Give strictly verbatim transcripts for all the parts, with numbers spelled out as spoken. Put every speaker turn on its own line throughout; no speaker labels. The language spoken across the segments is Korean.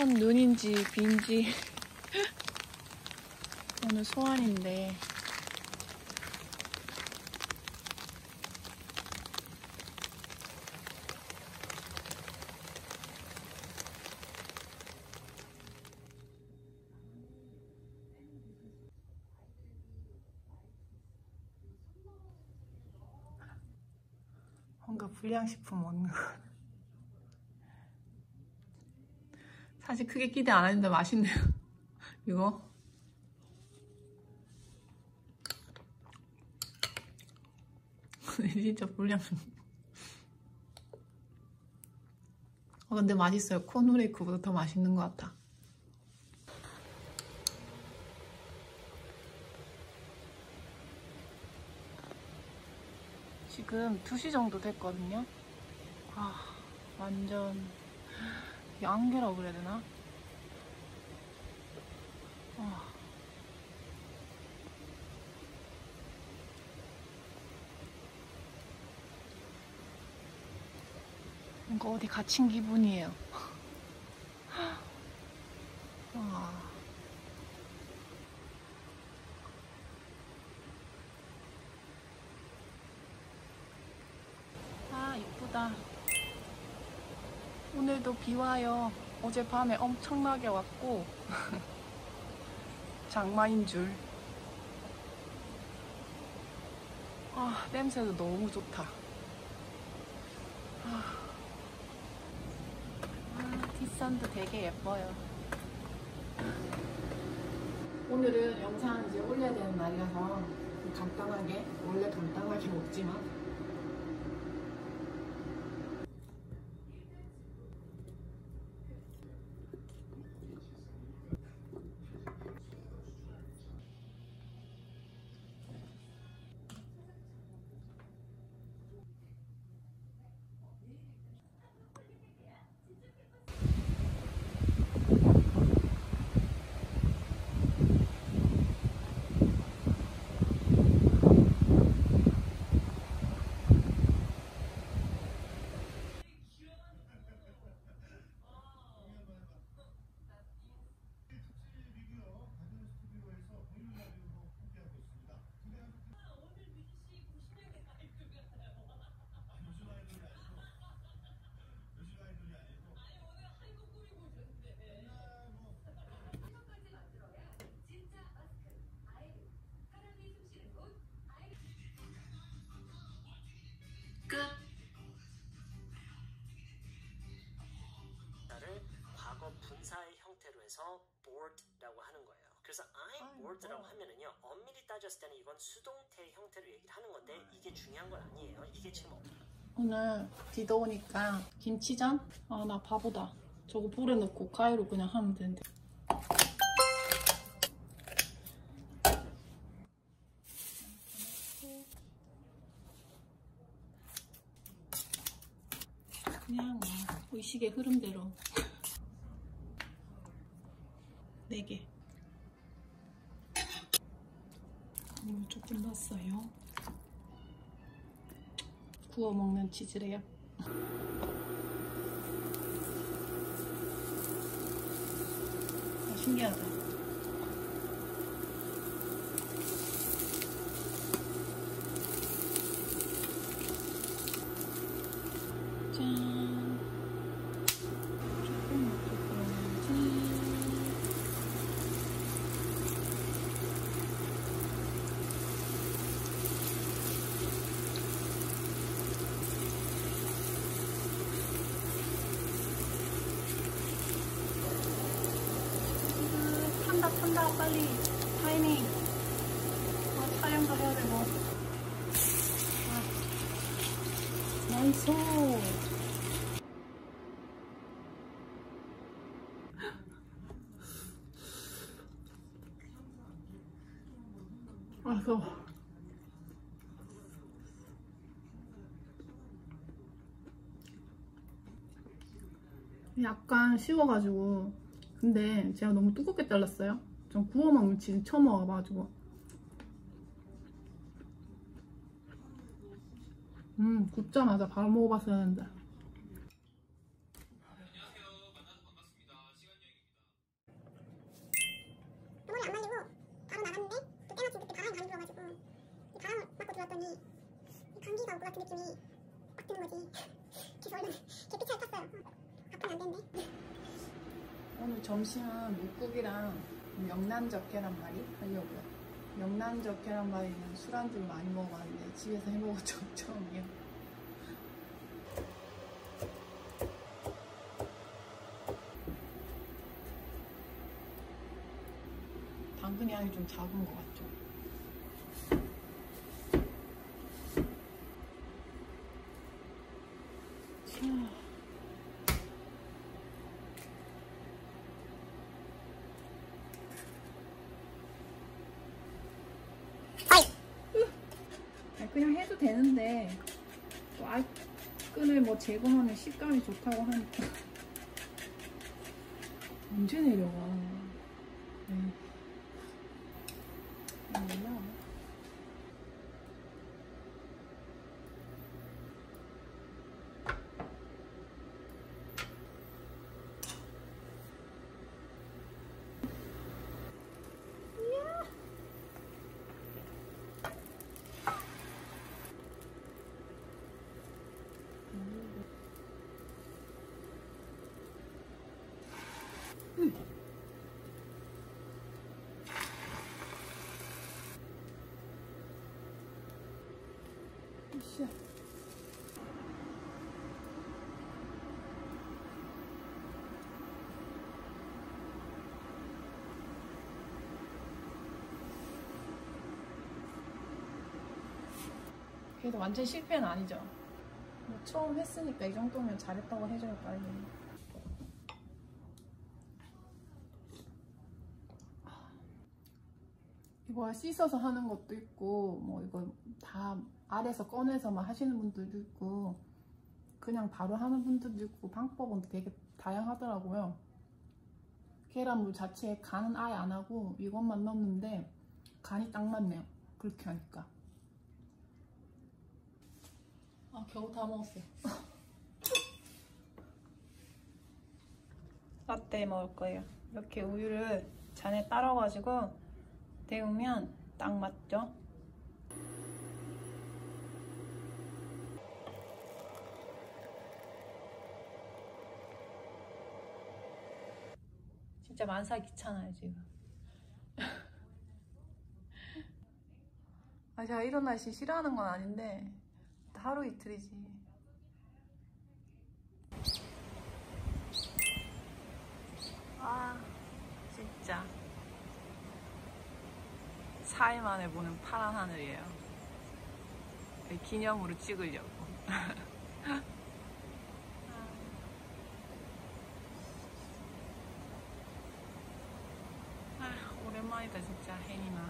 첫눈인지 비인지 오늘 소환인데 뭔가 불량식품 먹는 거. 사실 크게 기대 안 했는데 맛있네요. 이거 진짜 불량식품. 어, 근데 맛있어요. 콘후레이크보다 더 맛있는 것 같아. 지금 두 시 정도 됐거든요. 아, 완전 이게 안개라고 그래야 되나? 아. 뭔가 어디 갇힌 기분이에요. 아. 아, 이쁘다. 오늘도 비 와요. 어젯밤에 엄청나게 왔고 장마인 줄. 아, 냄새도 너무 좋다. 아, 아, 뒷산도 되게 예뻐요. 오늘은 영상 이제 올려야 되는 날이라서 간단하게, 원래 간단하게 먹지만 끝.
과거 분사의 형태로 해서 bored라고 하는 거예요. 그래서 I'm bored라고 하면은요, 엄밀히 따졌을 때는 이건 수동태 형태로 얘기를 하는 건데 이게 중요한 건 아니에요. 이게 지금
오늘 비도 오니까 김치전? 아, 나 바보다. 저거 불에 넣고 가위로 그냥 하면 되는데. 그냥 뭐 의식의 흐름대로 네 개. 물 조금 넣었어요. 구워 먹는 치즈래요. 아, 신기하다. 짠. 조금 넣고 그러는지. 탄다 탄다 빨리 타이밍. 아, 촬영도 해야 되고. 아, 나이스. 아, 더워. 약간 식어가지고. 근데 제가 너무 두껍게 잘랐어요. 전 구워 먹는 치즈 처음 먹어봐가지고. 음, 굽자마자 바로 먹어봤어야 했는데.
안녕하세요. 만나서 반갑습니다. 시간 여행 것 같은 느낌이 딱 드는 거지. 그래서 얼른 계피차를 탔어요. 아프면 안 된대.
오늘 점심은 묵국이랑 명란젓 계란말이 하려고요. 명란젓 계란말이는 술안주를 많이 먹어봤는데 집에서 해먹은 적 처음이에요. 당근 양이 좀 작은 것 같죠? 그냥 해도 되는데 또 알끈을 뭐 제거하면 식감이 좋다고 하니까 언제 내려가? 네. 몰라. 으쌰. 그래도 완전 실패는 아니죠. 뭐 처음 했으니까 이 정도면 잘했다고 해줘요, 빨리. 이거 씻어서 하는 것도 있고, 뭐 이거 다 알에서 꺼내서만 하시는 분들도 있고, 그냥 바로 하는 분들도 있고, 방법은 되게 다양하더라고요. 계란물 자체에 간은 아예 안 하고 이것만 넣는데 간이 딱 맞네요. 그렇게 하니까. 아, 겨우 다 먹었어요. 라떼 먹을 거예요. 이렇게 우유를 잔에 따라가지고 데우면 딱 맞죠? 진짜 만사 귀찮아요 지금. 아, 제가 이런 날씨 싫어하는 건 아닌데 하루 이틀이지. 아, 진짜 사 일 만에 보는 파란 하늘이에요. 기념으로 찍으려고. 아, 오랜만이다 진짜. 혜니나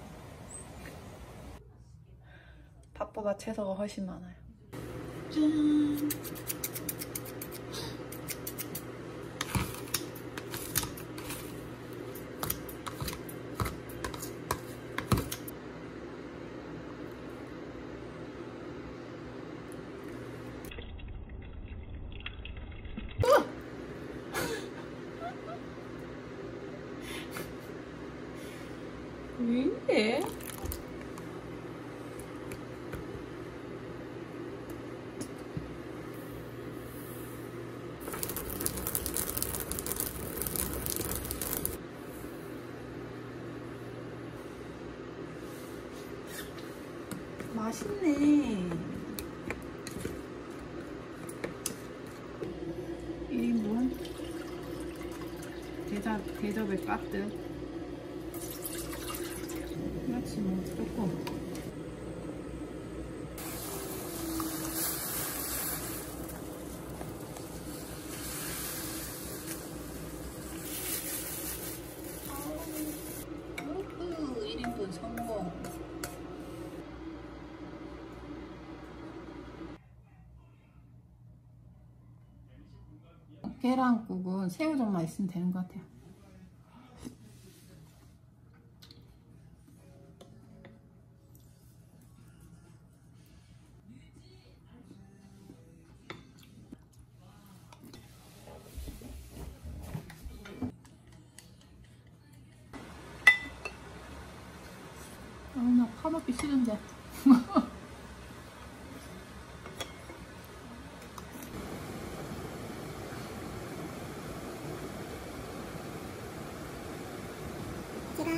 밥보다 채소가 훨씬 많아요. 짠. 왜 이래? 맛있네. 일 인분 대접, 대접에 가득. 그렇지 뭐 조금. 우후, 일 인분 성공. 계란국은 새우젓만 있으면 되는 것 같아요. 아, 나 파 먹기 싫은데.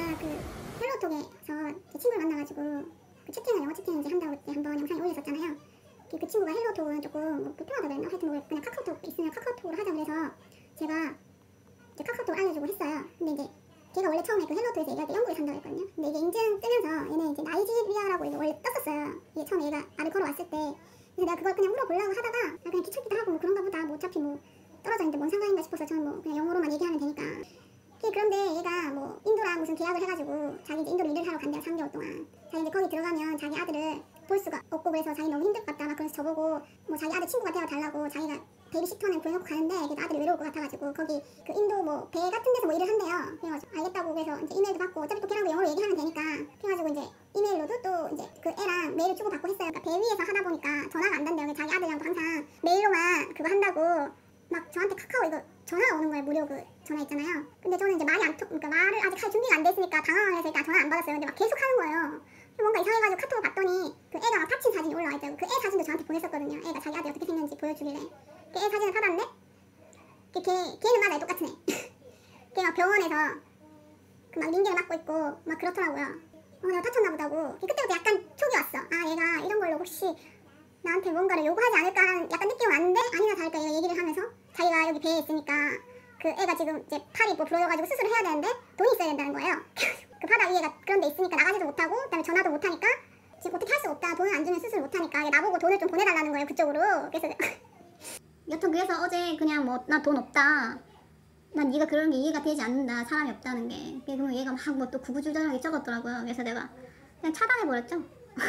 제가 그 헬로톡에서 제 친구를 만나가지고 그 채팅을 영어 채팅을 이제 한다고 그때 한번 영상에 올렸었잖아요. 그 친구가 헬로톡은 조금 뭐 불편하다 그랬나? 하여튼 뭐 그냥 카카오톡 있으면 카카오톡으로 하자 그래서 제가 이제 카카오톡을 알려주고 했어요. 근데 이제 걔가 원래 처음에 그 헬로톡에서 얘기할 때 영국에 산다고 했거든요. 근데 이게 인증 뜨면서 얘는 이제 나이지리아라고 이제 원래 떴었어요. 이게 처음에 얘가 나를 걸어왔을 때. 그래서 내가 그걸 그냥 물어보려고 하다가 아, 그냥 귀찮기도 하고 뭐 그런가 보다. 뭐 어차피 뭐 떨어져 있는데 뭔 상관인가 싶어서 저는 뭐 그냥 영어로만 얘기하면 되니까. 그런데 얘가 뭐 인도랑 무슨 계약을 해가지고 자기 이제 인도로 일을 하러 간대요. 삼 개월 동안. 자기 이제 거기 들어가면 자기 아들을 볼 수가 없고 그래서 자기 너무 힘들 것 같다. 막 그래서 저보고 뭐 자기 아들 친구가 되어달라고 자기가 베이비시터는 구해놓고 가는데 그래도 아들이 외로울 것 같아가지고 거기 그 인도 뭐 배 같은 데서 뭐 일을 한대요. 그래가지고 알겠다고 그래서 이제 이메일도 받고 어차피 또 걔랑 영어로 얘기하면 되니까 그래가지고 이제 이메일로도 또 이제 그 애랑 메일을 주고받고 했어요. 그러니까 배 위에서 하다 보니까 전화가 안 된대요. 자기 아들이랑도 항상 메일로만 그거 한다고 막 저한테 카카오 이거 전화가 오는 거예요. 무료 그 전화 있잖아요. 근데 저는 이제 말이 안 통, 그러니까 말을 아직 할 준비가 안 됐으니까 당황해서 일단 전화 안 받았어요. 근데 막 계속 하는 거예요. 뭔가 이상해가지고 카톡을 봤더니 그 애가 막 다친 사진이 올라와 있더라고. 그 애 사진도 저한테 보냈었거든요. 애가 자기 아들이 어떻게 생겼는지 보여주길래 그 애 사진을 받았는데 걔, 걔, 걔는 맞아요. 똑같은 애. 걔가 병원에서 그 막 링겔을 맞고 있고 막 그렇더라고요. 어 내가 다쳤나 보다고. 그때부터 약간 촉이 왔어. 아 얘가 이런 걸로 혹시 나한테 뭔가를 요구하지 않을까라는 약간 느낌이 왔는데 아니나 다를까 얘가 얘기를 하면서 자기가 여기 배에 있으니까 그 애가 지금 이제 팔이 뭐 부러져가지고 수술을 해야 되는데 돈이 있어야 된다는 거예요. 그 바다 위에가 그런 데 있으니까 나가지도 못하고 그다음에 전화도 못하니까 지금 어떻게 할 수 없다. 돈을 안 주면 수술 못하니까 나보고 돈을 좀 보내달라는 거예요. 그쪽으로. 그래서 여튼 그래서 어제 그냥 뭐 나 돈 없다. 난 네가 그런 게 이해가 되지 않는다. 사람이 없다는 게. 그러면 얘가 막 뭐 또 구구절절하게 적었더라고요. 그래서 내가 그냥 차단해버렸죠.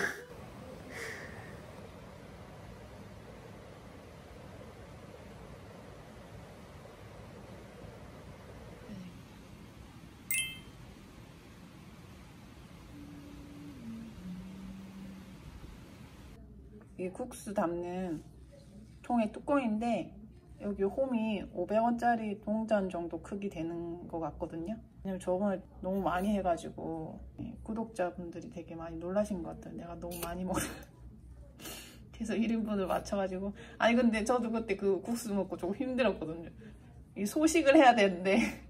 이 국수 담는 통의 뚜껑인데 여기 홈이 오백 원짜리 동전 정도 크기 되는 것 같거든요. 왜냐면 저번에 너무 많이 해가지고 구독자분들이 되게 많이 놀라신 것 같아요. 내가 너무 많이 먹어. 그래서 일 인분을 맞춰가지고 아니 근데 저도 그때 그 국수 먹고 조금 힘들었거든요. 이 소식을 해야 되는데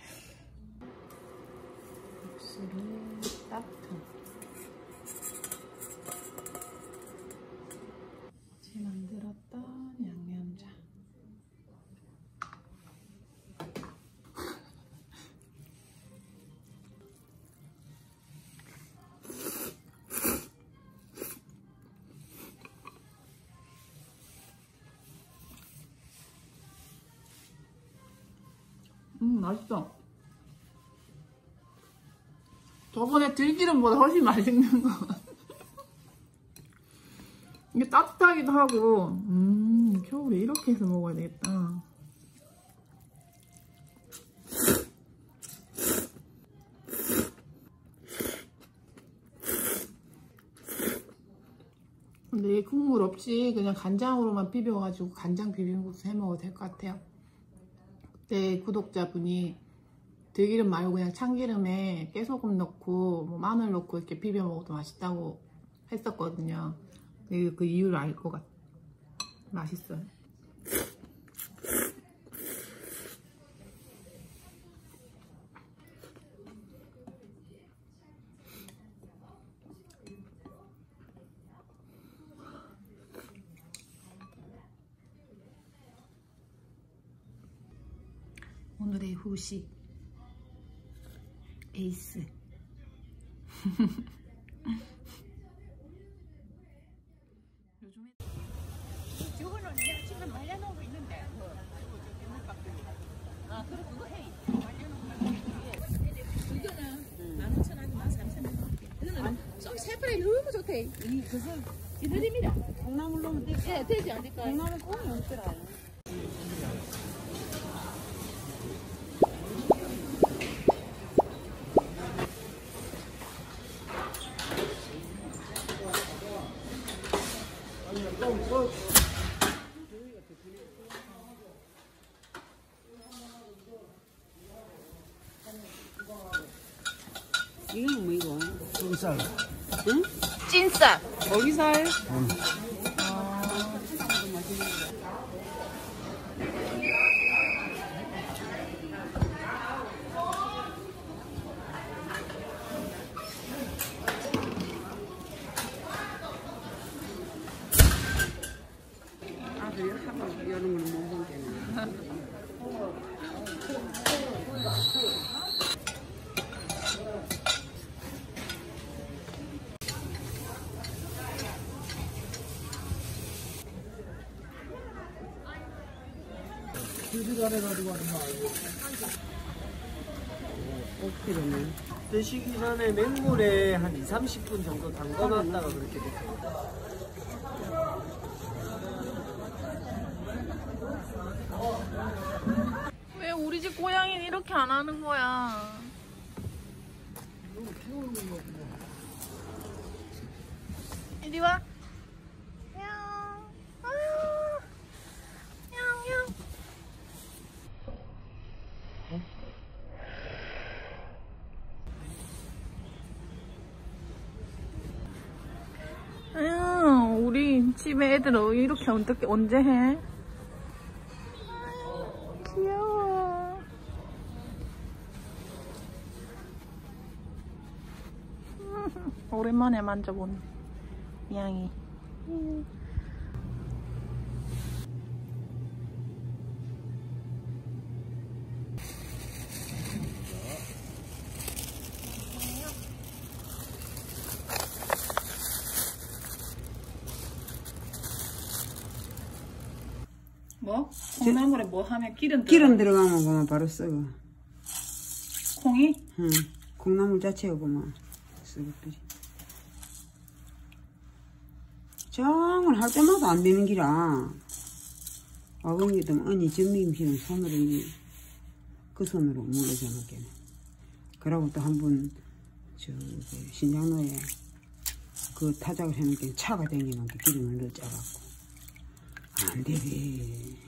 국수를 따뜻한 어제 만들었던 양념장 음 맛있어. 저번에 들기름보다 훨씬 맛있는 거 같아. 이게 따뜻하기도 하고 음 겨울에 이렇게 해서 먹어야 되겠다. 근데 이 국물 없이 그냥 간장으로만 비벼가지고 간장 비빔국수 해먹어도 될 것 같아요. 그때 구독자분이 들기름 말고 그냥 참기름에 깨소금 넣고 뭐 마늘 넣고 이렇게 비벼 먹어도 맛있다고 했었거든요. 그 이유를 알 것 같아. 맛있어요. 오늘의 후식 에이스. 요즘에
저거는 내가 지금 말려놓고 있는데 아 그래 그거 해 이거는 만 오천 원이 만 삼천 원 이거는 좀 색깔이 너무 좋대. 이 그거 기다립니다. 콩나물 넣으면 되지. 예 되지 않을까. 콩나물 콩이 없더라.
이건 뭐 이거?
고기살.
응?
찐쌀. 거기살.
응.
아.
오 킬로네.
드시기 전에 맹물에 한 이, 삼십 분 정도 담가놨다가 그렇게 됐습니다.
왜 우리 집 고양이는 이렇게 안 하는 거야? 이리 와. 냥. 아유. 냥, 냥. 아유, 우리 집에 애들 이렇게 어떻게 언제 해? 아유, 귀여워. 오랜만에 만져본 양이. 뭐? 콩나물에 뭐 하면 기름 들어가?
기름 들어가면 그만 바로 썩어.
콩이?
응. 콩나물 자체가 그만 썩어 버리. 장을 할 때마다 안 되는 기라. 아버님도 언니 전미김치는 손으로 이그 손으로 물러져 놓겠네. 그러고 또 한 번 저 그 신장로에 그 타작을 해놓게 차가 댕기는 게 기름을 넣어 짜갖고 안 되게.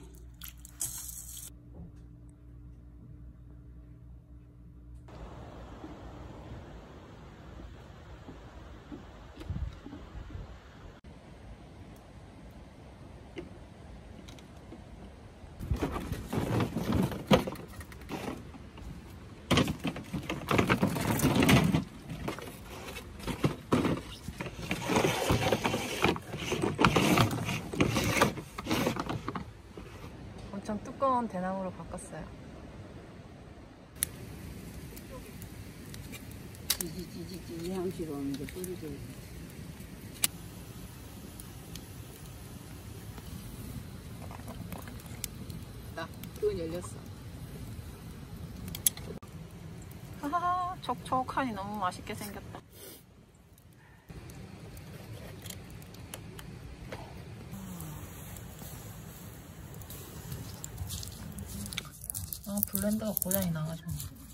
엄청 두꺼운 대나무로 바꿨어요.
찌찌찌찌찌 향기로 오는 게 뿌리져.
나 그건 열렸어. 하하하, 촉촉하니 너무 맛있게 생겼다. 아, 블렌더가 고장이 나가지고.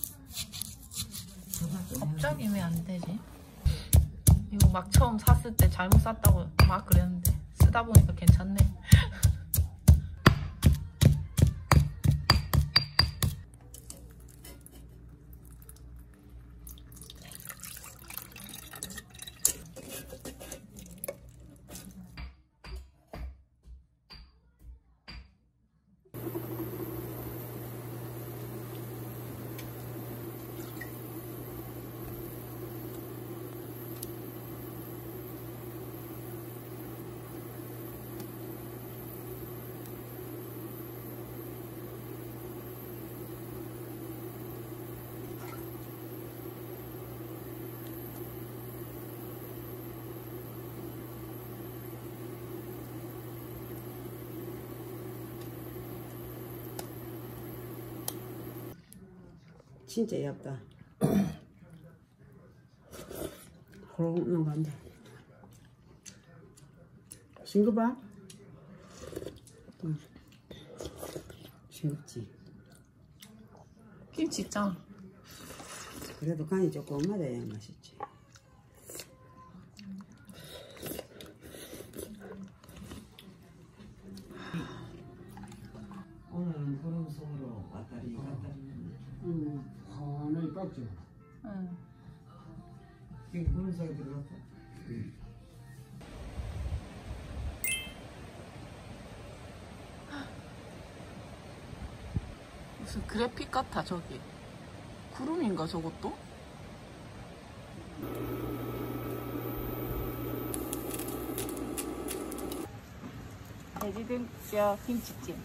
갑자기 왜 안 되지? 이거 막 처음 샀을 때 잘못 샀다고 막 그랬는데 쓰다 보니까 괜찮네.
진짜 얇다. 호롱 넘어간다. 싱거봐? 응. 싱겁지.
김치짱.
그래도 간이 조금 맞아야 맛있지. 오늘은 구름 속으로 왔다리 갔다리. 응.
하나에 깎죠.
응.
지금 구름 속에 들어갔어? 응.
무슨 그래픽 같아 저기. 구름인가 저것도? 돼지등뼈 김치찜.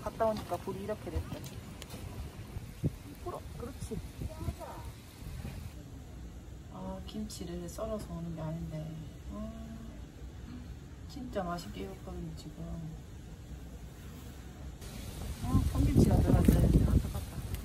갔다 오니까 불이 이렇게 됐다. 불어, 그렇지. 아, 김치를 썰어서 오는 게 아닌데. 아, 진짜 맛있게 익었거든요, 지금. 아, 청김치가 들어갔어야 했는데 안타깝다.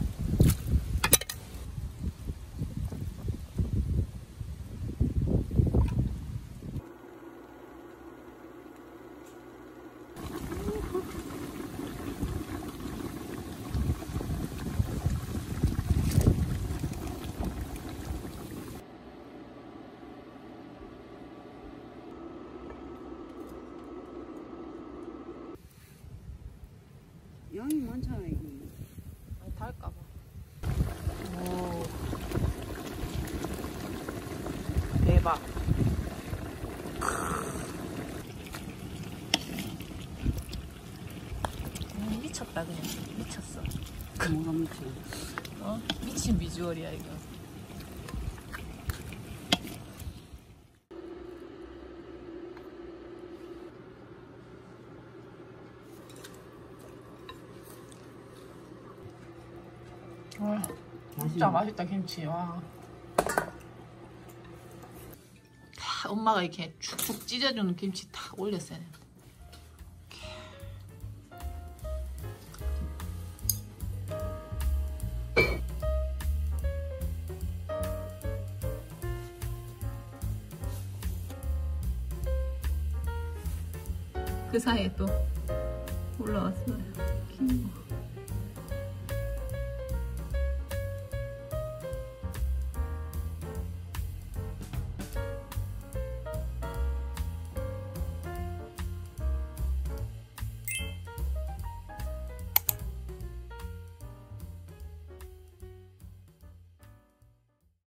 양이 많잖아 이게.
아니, 닿을까봐. 오. 대박. 음, 미쳤다, 그냥. 미쳤어.
뭐가 미쳐?
어? 미친 비주얼이야, 이거. 와, 진짜 맛있다, 김치. 와. 다 엄마가 이렇게 축축 찢어주는 김치 딱 올렸어야 돼. 그 사이에 또 올라왔어요. 김.